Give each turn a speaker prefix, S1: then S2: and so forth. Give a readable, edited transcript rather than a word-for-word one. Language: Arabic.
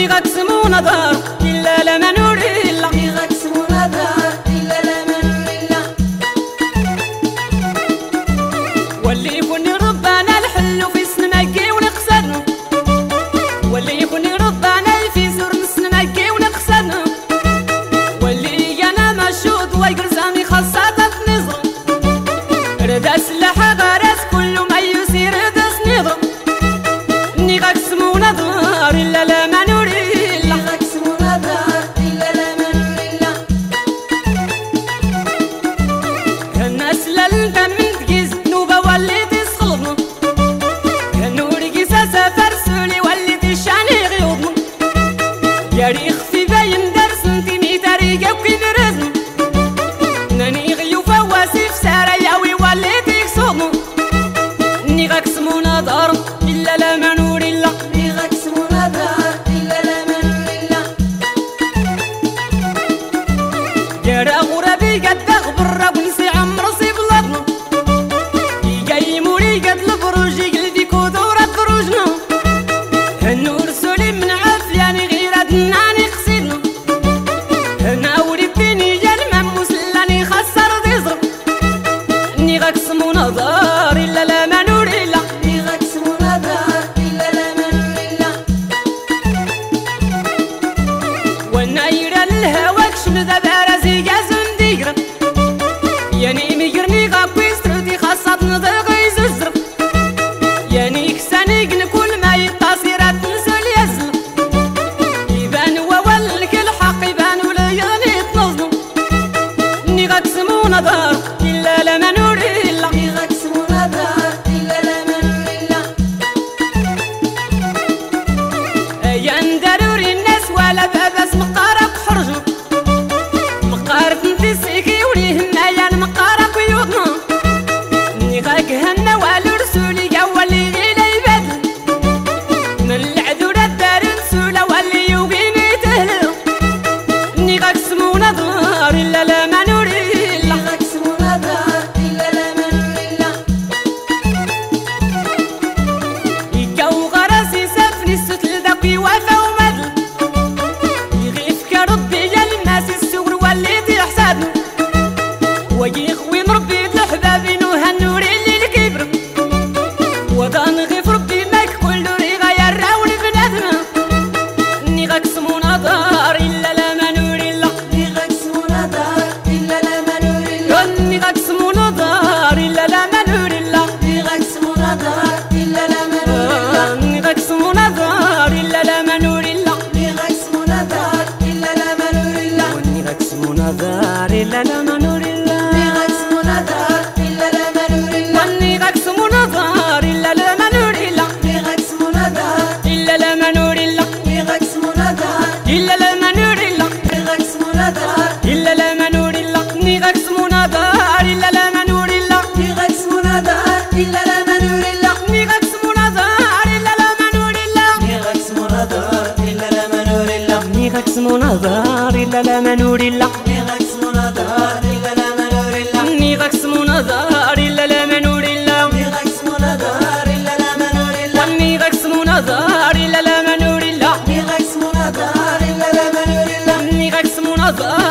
S1: غقسمو نظر إلا لما نور الله
S2: غقسمو نظر إلا لما نور الله
S1: واللي يكون ربنا الحل في سنمكي ونقصدنا واللي يكون ربنا في زور نسنمكي ونقصدنا واللي أنا مشهود ويقرزاني خاصة نظر ردا سلاح غرس كل ما يسير ردا سنظر ني غقسمو نظر إلا لما نور الله
S2: غقسمو نظر إلا لما نور الله
S1: الناس للدم تقيز نوبة واللي تسخلطنا النور قيسا سفر سولي واللي تشاني غيوضنا يا ريخ في باين درس انتيني تاريقة وكي درزنا ناني غيو فواسي في سراياوي واللي تكسوضنا ني غقسمو نظر إلا لما نور الله
S2: غقسمو نظر إلا لما نور الله
S1: يا غرابي قد غبر ونسي عمر سي بلادنا يقيموني قد البروج يقلدي كودورة دروجنا النور سولي من عافياني غير ادناني قصيدنا انا وربيني جا الماموس لاني خسر ديزر ني غقسمو نظر إلا لما نور الله
S2: غقسمو نظر إلا لما نور الله
S1: وانا يرى الهواك شمدا بارزي قازن ديقرا يعني ميقرني غاكوي سترودي خاصة نظر غيز الزرق يعني كساني كل ما يطاسيرات نسل يزل يبان وولك الحق يبان ولا يعني تنظم ني غقسمو نظر إلا لما نور الله
S2: غقسمو نظر إلا لما نور الله
S1: أيان ضروري الناس ولا باباس مقارك حرجنا مقارك نتسيكي وليهن أيان مقارك ويوضنا ني غاك هنا والو رسولي قولي غيلا يبدل من العذور الدار نسولا واللي يوقيني تهلل ني غقسمو نظر إلا لما نور الله
S2: غقسمو نظر إلا لما نور الله
S1: يكاو غراسي سافني الستل ذاكي وافا ومدل يغيفك ربي يا الماس السور واللي تحسدنا ويغوي مربي الحبابين وهالنور اللي الكبر وضان غيف ربي ماك كل ريغا يرا والبنادنا ني غقسمو نظر إلا لما نور الله
S2: غقسمو نظر إلا لما نور الله
S1: ني غقسمو نظر إلا لما نور الله
S2: غقسمو نظر إلا لما نور الله
S1: ني غقسمو نظر إلا لما نور الله
S2: غقسمو نظر إلا لما نور الله
S1: ني غقسمو نظر إلا لما نور الله
S2: غقسمو نظر إلا لما نور الله
S1: وني غقسمو نظر إلا لما نور الله
S2: غقسمو نظر
S1: إلا لما نور الله
S2: غقسمو نظر
S1: إلا لما نور الله
S2: غقسمو نظر
S1: إلا لما نور الله ني غقسمو نظر إلا لما نور الله
S2: غقسمو نظر إلا لما نور الله
S1: ني غقسمو نظر إلا لما نور الله
S2: غقسمو نظر إلا لما نور الله
S1: ني غقسمو نظر إلا لما نور الله
S2: غقسمو نظر إلا لما نور الله
S1: ني غقسمو نظر إلا لما نور الله
S2: غقسمو نظر إلا لما نور الله
S1: وني غقسمو نظر إلا لما نور الله
S2: غقسمو نظر إلا لما نور الله
S1: ني غقسمو نظر